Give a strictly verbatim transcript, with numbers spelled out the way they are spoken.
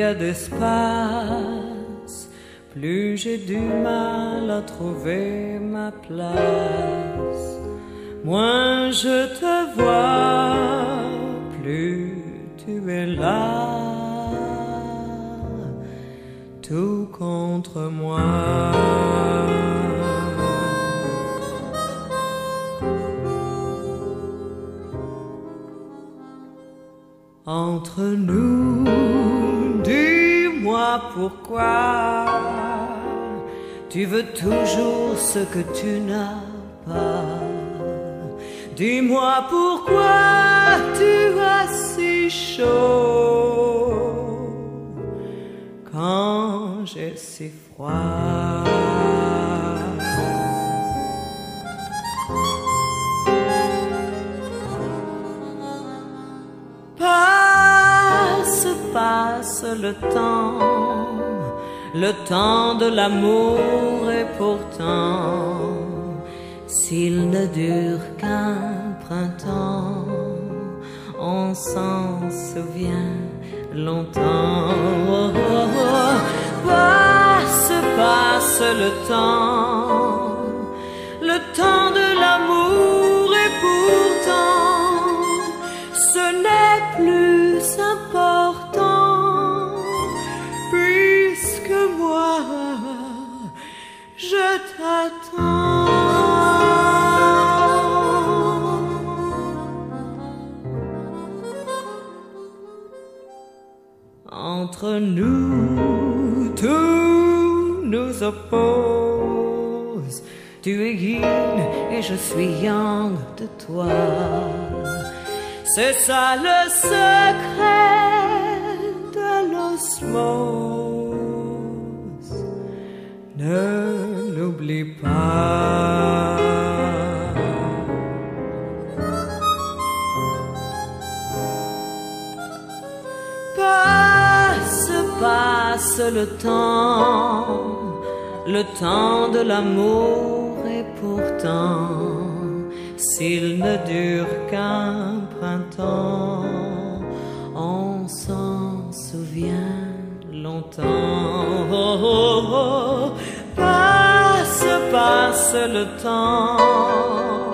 a d'espace, plus j'ai du mal à trouver ma place. Moins je te vois, plus tu es là, tout contre moi. Entre nous, dis-moi pourquoi tu veux toujours ce que tu n'as pas. Dis-moi pourquoi tu as si chaud quand j'ai si froid. Passe, passe le temps, le temps de l'amour, et pourtant, s'il ne dure qu'un printemps, on s'en souvient longtemps. Oh, oh, oh. Passe, passe le temps, le temps de l'amour, et pourtant, ce n'est plus important, puisque moi, je t'attends. Entre nous, tout nous oppose. Tu es yin et je suis yang de toi. C'est ça le secret de l'osmose. Ne l'oublie pas. Passe, passe le temps, le temps de l'amour, et pourtant, s'il ne dure qu'un printemps, on s'en souvient longtemps. Oh, oh, oh. Passe, passe le temps,